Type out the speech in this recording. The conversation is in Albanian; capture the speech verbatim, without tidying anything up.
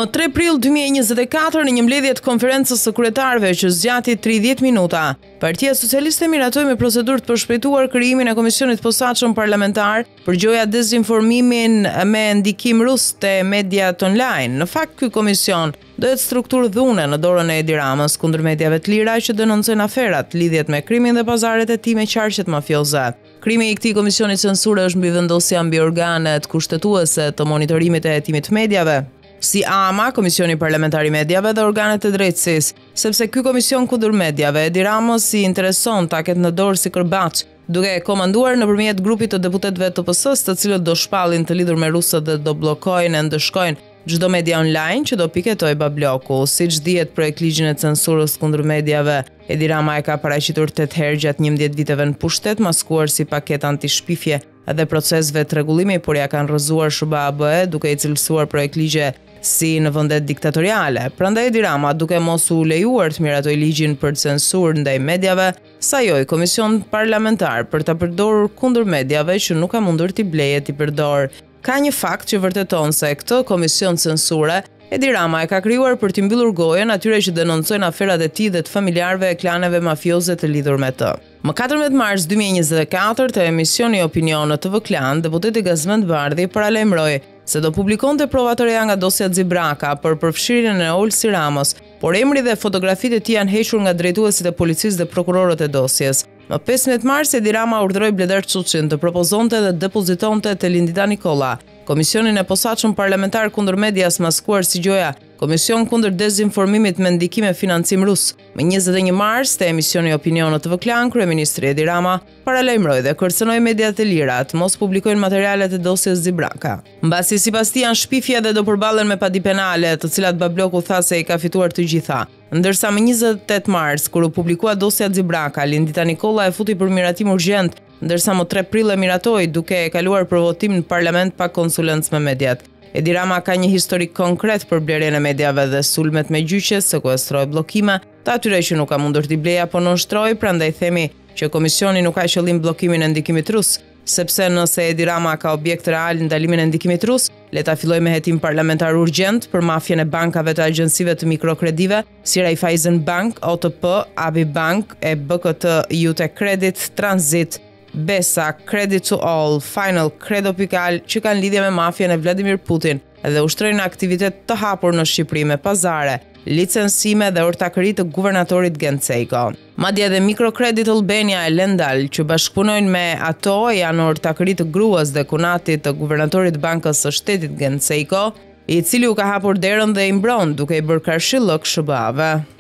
Më tre prill dy mijë e njëzet e katër, në një mbledhje të konferencës së kryetarëve që zgjati tridhjetë minuta, Partia Socialiste miratoi me procedurë të përshpejtuar krijimin e komisionit posaçëm parlamentar për gjoja dezinformimin me ndikim rus te mediat online. Në fakt, ky komision do jetë strukturë dhune në dorën e Edi Ramës kundër mediave të lira që denoncojnë aferat, lidhjet me krimin dhe pazaret e tij me qarqet mafioze. Krimi i këtij komisioni censure është mbi vendosja mbi organet kushtetuese të monitorimit e hetimit të mediave, si A M A, Komisioni Parlamentar i Mediave dhe organet e drejtësisë, sepse ky komision kundër mediave Edi Ramës i intereson ta ketë në dorë si kërbaç, duke e komanduar nëpërmjet grupit të deputetëve të P S-s, të cilët do shpallin të lidhur me rusët dhe do bllokojnë e ndëshkojnë çdo media online që do piketoj babloku. Siç dihet, projekt ligjin e censurës kundër mediave Edi Rama e ka paraqitur tetë herë gjatë njëmbëdhjetë viteve në pushtet, maskuar si paketë anti-shpifje dhe procesve të rregullimi, por ja kanë rrëzuar S B A B E duke i cilësuar projekt ligje si në vendet diktatoriale. Prandaj Edi Rama, duke mos u lejuar të miratoj ligjin për censurë ndaj mediave, sajoi komision parlamentar për ta përdorur kundër mediave që nuk ka mundur t'i bleje t'i përdor. Ka një fakt që vërteton se këtë komision censure Edi Rama e ka krijuar për t'i mbyllur gojën atyre që denoncojnë aferat e tij dhe të familjarëve e klaneve mafioze të lidhur me të. Më katërmbëdhjetë mars dy mijë e njëzet e katër, te emisioni Opinion në T V Klan, deputeti Gazmend Bardhi paralajmëroi se do publikonte prova të reja nga dosja Xibraka për përfshirjen e Olsi Ramës, por emri dhe fotografitë e tij janë hequr nga drejtuesit e policisë dhe prokurorët e dosjes. Më pesëmbëdhjetë mars, Edi Rama urdhëroi Bledar Çuçin të propozonte dhe depozitonte te Lindita Nikolla komisionin e posaçëm parlamentar kundër medias maskuar si gjoja Komision kundër dezinformimit me ndikim e financim rus. Më njëzet e një mars, te emisioni Opinion në T V Klan, kryeministri Edi Rama paralajmëroi dhe kërcënoi mediat e lira të mos publikojnë materialet e dosjes Xibraka. Mbasi sipas tij janë shpifje dhe do përballen me padi penale, të cilat babloku tha se i ka fituar të gjitha. Ndërsa më njëzet e tetë mars, kur u publikua dosja Xibraka, Lindita Nikolla e futi për miratim urgjent, ndërsa më tre prill e miratoi duke e kaluar për votim në parlament pa konsulencë me mediat. Edi Rama ka një historik konkret për blerjen e mediave dhe sulmet me gjyqe, sekuestroi bllokime të atyre që nuk ka mundur t'i blej apo nënshtroi, prandaj themi që komisioni nuk ka qëllim bllokimin e ndikimit rus, sepse nëse Edi Rama ka objekt real ndalimin e ndikimit rus, le ta filloj me hetim parlamentar urgjent për mafjen e bankave të agjensive të mikrokredive, si Raiffeisen Bank, O T P, A B I Bank, e B K T, Jute Credit, Transit, Besa, Credit to All, Final, Credo Pikal, që kanë lidhje me mafjen e Vladimir Putin dhe ushtrojnë aktivitet të hapur në Shqipëri me pazare, licencime dhe ortakëri të guvernatorit Gencejko. Madje edhe Microcredit Albania e Lendal, që bashkëpunojnë me ato, janë ortakëri të gruas dhe kunatit të guvernatorit bankës së shtetit Gencejko, i cili u ka hapur derën dhe i mbron duke i bërë karshillok S B A-ve.